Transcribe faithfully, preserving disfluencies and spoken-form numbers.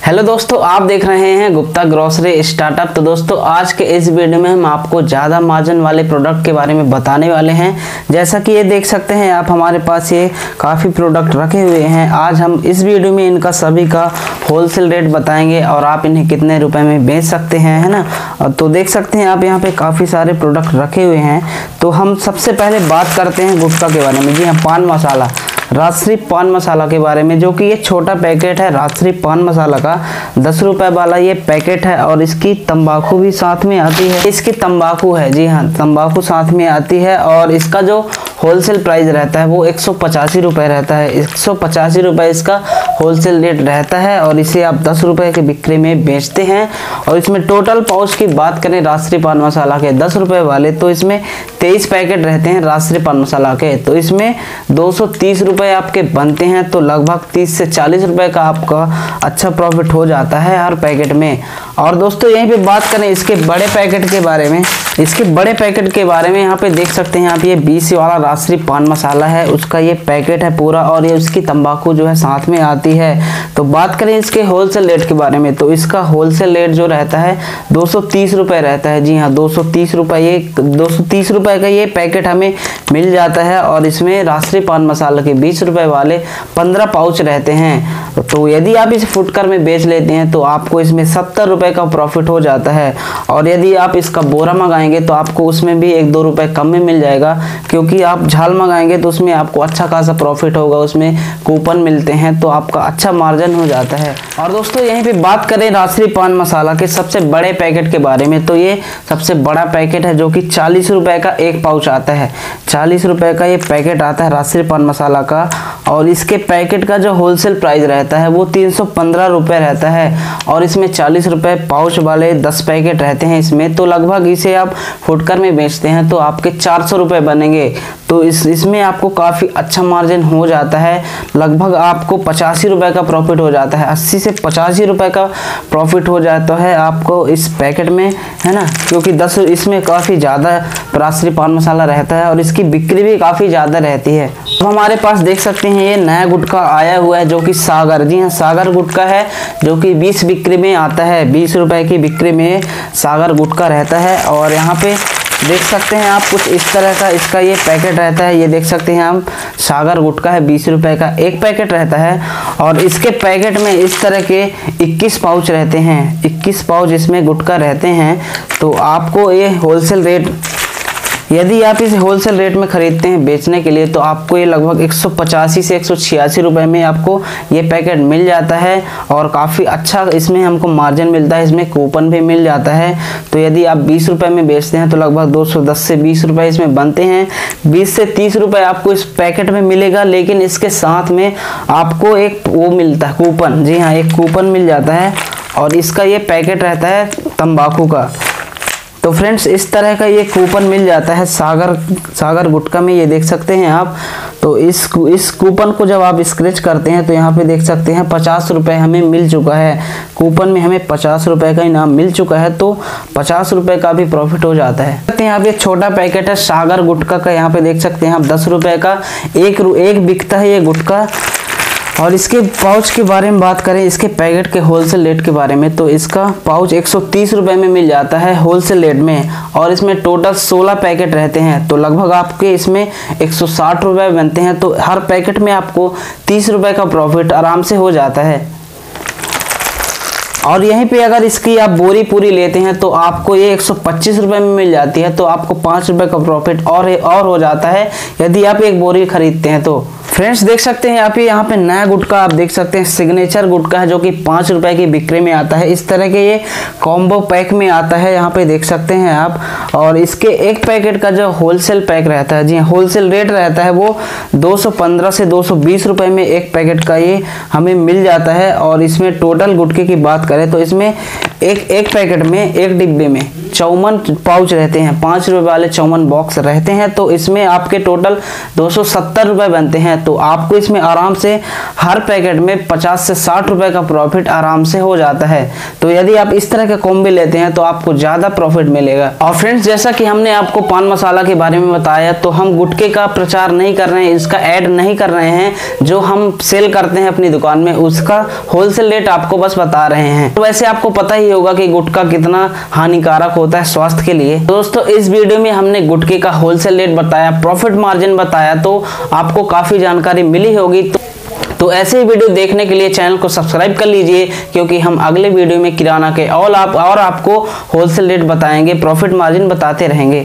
Hello दोस्तों, आप देख रहे हैं गुप्ता ग्रोसरी स्टार्टअप। तो दोस्तों आज के इस वीडियो में हम आपको ज़्यादा मार्जिन वाले प्रोडक्ट के बारे में बताने वाले हैं। जैसा कि ये देख सकते हैं आप, हमारे पास ये काफ़ी प्रोडक्ट रखे हुए हैं। आज हम इस वीडियो में इनका सभी का होलसेल रेट बताएंगे और आप इन्हें कितने रुपए में बेच सकते हैं, है ना। और तो देख सकते हैं आप यहाँ पे काफ़ी सारे प्रोडक्ट रखे हुए हैं। तो हम सबसे पहले बात करते हैं गुटखा के बारे में। जी हाँ, पान मसाला, राजश्री पान मसाला के बारे में, जो कि ये छोटा पैकेट है राजश्री पान मसाला का दस रुपए वाला ये पैकेट है। और इसकी तंबाकू भी साथ में आती है। इसकी तंबाकू है, जी हाँ, तंबाकू साथ में आती है। और इसका जो होलसेल प्राइस रहता है वो एक सौ पचासी रुपये रहता है। एक सौ पचासी रुपये इसका होलसेल रेट रहता है और इसे आप दस रुपये के बिक्री में बेचते हैं। और इसमें टोटल पाउच की बात करें राजश्री पान मसाला के दस रुपये वाले, तो इसमें तेईस पैकेट रहते हैं राजश्री पान मसाला के। तो इसमें दो सौ तीस रुपये आपके बनते हैं। तो लगभग तीस से चालीस रुपये का आपका अच्छा प्रॉफिट हो जाता है हर पैकेट में। और दोस्तों यहीं पे बात करें इसके बड़े पैकेट के बारे में। इसके बड़े पैकेट के बारे में यहाँ पे देख सकते हैं आप, ये बीस वाला राजश्री पान मसाला है, उसका ये पैकेट है पूरा। और ये उसकी तंबाकू जो है साथ में आती है। तो बात करें इसके होलसेल रेट के बारे में, तो इसका होलसेल रेट जो रहता है दो सौ तीस रुपये रहता है। जी हाँ, दो सौ तीस रुपये ये दो सौ तीस रुपये का ये पैकेट हमें मिल जाता है। और इसमें राजश्री पान मसाला के बीस रुपये वाले पंद्रह पाउच रहते हैं। तो यदि आप इसे फुटकर में बेच लेते हैं तो आपको इसमें सत्तर रुपये का प्रॉफिट हो जाता है। और यदि आप इसका बोरा मंगाएंगे तो आपको उसमें भी एक दो रुपये कम में मिल जाएगा, क्योंकि आप झाल मंगाएंगे तो उसमें आपको अच्छा खासा प्रॉफिट होगा, उसमें कूपन मिलते हैं तो आपका अच्छा मार्जिन हो जाता है। और दोस्तों यहीं पे बात करें राजश्री पान मसाला के सबसे बड़े पैकेट के बारे में, तो ये सबसे बड़ा पैकेट है जो कि चालीस रुपये का एक पाउच आता है। चालीस रुपये का ये पैकेट आता है राजश्री पान मसाला का। और इसके पैकेट का जो होलसेल प्राइस रहता है वो तीन सौ पंद्रह रुपये रहता है। और इसमें चालीस रुपये पाउच वाले दस पैकेट रहते हैं इसमें। तो लगभग इसे आप फुटकर में बेचते हैं तो आपके चार सौ रुपये बनेंगे। तो इस इसमें आपको काफ़ी अच्छा मार्जिन हो जाता है। लगभग आपको पचासी रुपये का प्रॉफिट हो जाता है। अस्सी से पचासी रुपये का प्रॉफिट हो जाता है आपको इस पैकेट में, है ना, क्योंकि दस इसमें काफ़ी ज़्यादा राजश्री पान मसाला रहता है और इसकी बिक्री भी काफ़ी ज़्यादा रहती है। अब हमारे पास देख सकते हैं ये नया गुटखा आया हुआ है जो कि सागर, जी हाँ, सागर गुटखा है जो कि बीस बिक्री में आता है। बीस रुपए की बिक्री में सागर गुटखा रहता है। और यहाँ पे देख सकते हैं आप कुछ इस तरह का इसका ये पैकेट रहता है। ये देख सकते हैं हम, सागर गुटखा है, बीस रुपए का एक पैकेट रहता है। और इसके पैकेट में इस तरह के इक्कीस पाउच रहते हैं। इक्कीस पाउच इसमें गुटखा रहते हैं। तो आपको ये होलसेल रेट, यदि आप इसे होलसेल रेट में खरीदते हैं बेचने के लिए, तो आपको ये लगभग एक सौ पचासी से एक सौ छियासी रुपये में आपको ये पैकेट मिल जाता है। और काफ़ी अच्छा इसमें हमको मार्जिन मिलता है, इसमें कूपन भी मिल जाता है। तो यदि आप बीस रुपये में बेचते हैं तो लगभग दो सौ दस से बीस रुपये इसमें बनते हैं। बीस से तीस रुपये आपको इस पैकेट में मिलेगा, लेकिन इसके साथ में आपको एक वो मिलता है कूपन। जी हाँ, एक कूपन मिल जाता है। और इसका ये पैकेट रहता है तंबाकू का। तो फ्रेंड्स इस तरह का ये कूपन मिल जाता है सागर सागर गुटखा में, ये देख सकते हैं आप। तो इस इस कूपन को जब आप स्क्रैच करते हैं तो यहाँ पे देख सकते हैं पचास रुपये हमें मिल चुका है। कूपन में हमें पचास रुपये का इनाम मिल चुका है। तो पचास रुपये का भी प्रॉफिट हो जाता है। देखते हैं आप, ये छोटा पैकेट है सागर गुटखा का। यहाँ पे देख सकते हैं आप दस रुपये का एक एक बिकता है ये गुटखा। और इसके पाउच के बारे में बात करें, इसके पैकेट के होलसेल रेट के बारे में, तो इसका पाउच एक सौ तीस रुपये में मिल जाता है होलसेल रेट में। और इसमें टोटल सोलह पैकेट रहते हैं। तो लगभग आपके इसमें एक सौ साठ रुपये बनते हैं। तो हर पैकेट में आपको तीस रुपये का प्रॉफिट आराम से हो जाता है। और यहीं पे अगर इसकी आप बोरी पूरी लेते हैं तो आपको ये एक सौ पच्चीस रुपये में मिल जाती है। तो आपको पाँच रुपये का प्रॉफिट और और हो जाता है यदि आप एक बोरी खरीदते हैं तो। फ्रेंड्स देख सकते हैं आप, ये यहाँ पे नया गुटखा आप देख सकते हैं सिग्नेचर गुटखा है जो कि पाँच रुपये की बिक्री में आता है। इस तरह के ये कॉम्बो पैक में आता है, यहाँ पे देख सकते हैं आप। और इसके एक पैकेट का जो होलसेल पैक रहता है, जी होलसेल रेट रहता है, वो दो सौ पंद्रह से दो सौ बीस रुपये में एक पैकेट का ये हमें मिल जाता है। और इसमें टोटल गुटखे की बात करें तो इसमें एक एक पैकेट में, एक डिब्बे में चौवन पाउच रहते हैं, पाँच रुपए वाले चौवन बॉक्स रहते हैं, तो इसमें आपके टोटल दो सौ सत्तर रुपए बनते हैं। तो आपको इसमें आराम से हर पैकेट में पचास से साठ रुपए का प्रॉफिट आराम से हो जाता है। तो यदि आप इस तरह का कॉम्बो लेते हैं तो आपको ज्यादा प्रॉफिट मिलेगा। और फ्रेंड्स, जैसा कि हमने आपको पान मसाला के बारे में बताया, तो हम गुटखे का प्रचार नहीं कर रहे हैं, इसका ऐड नहीं कर रहे हैं। जो हम सेल करते हैं अपनी दुकान में उसका होलसेल रेट आपको बस बता रहे हैं। तो वैसे आपको पता ही होगा कि गुटखा कितना हानिकारक होता है स्वास्थ्य के लिए। दोस्तों, इस वीडियो में हमने गुटखे का होलसेल रेट बताया, प्रॉफिट मार्जिन बताया, तो आपको काफी जानकारी मिली होगी। तो तो ऐसे ही वीडियो देखने के लिए चैनल को सब्सक्राइब कर लीजिए, क्योंकि हम अगले वीडियो में किराना के और आप और आपको होलसेल रेट बताएंगे, प्रॉफिट मार्जिन बताते रहेंगे।